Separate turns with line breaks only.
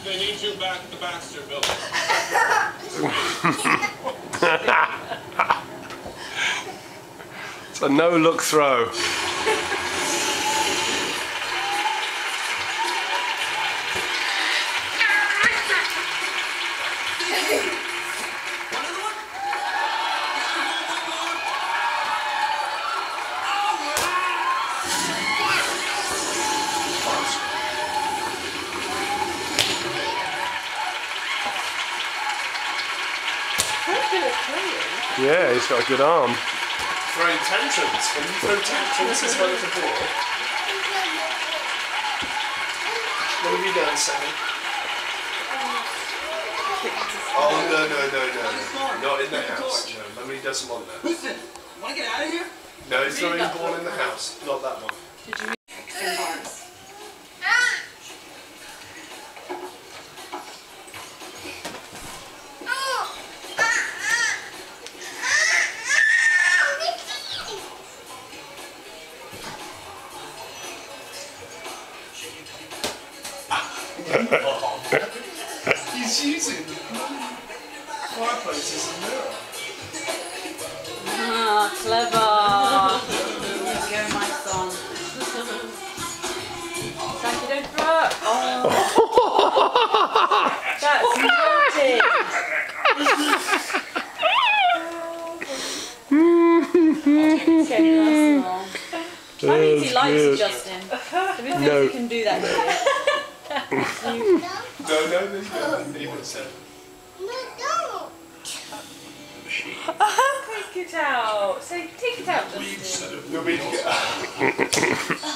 They need you back at the Baxter building.
It's a no-look throw. Yeah, he's got a good arm.
Throwing tantrums. Can you throw tantrums as well as a ball? What have you done, Sammy? Oh, no. Not in the house. No, Mummy doesn't want that.
Listen, want to get out of here?
No, he's throwing a ball in the house. Not that one.
Did you make arms?
He's using the fireplace as a mirror.
Ah, clever. There you go, my son. Zachy, don't throw it. Oh. That's naughty. Getting personal. That means he likes you, Justin. If he thinks he can do that to you.
No, leave it said.
Take it out. Say, take it out, Justin.
You'll be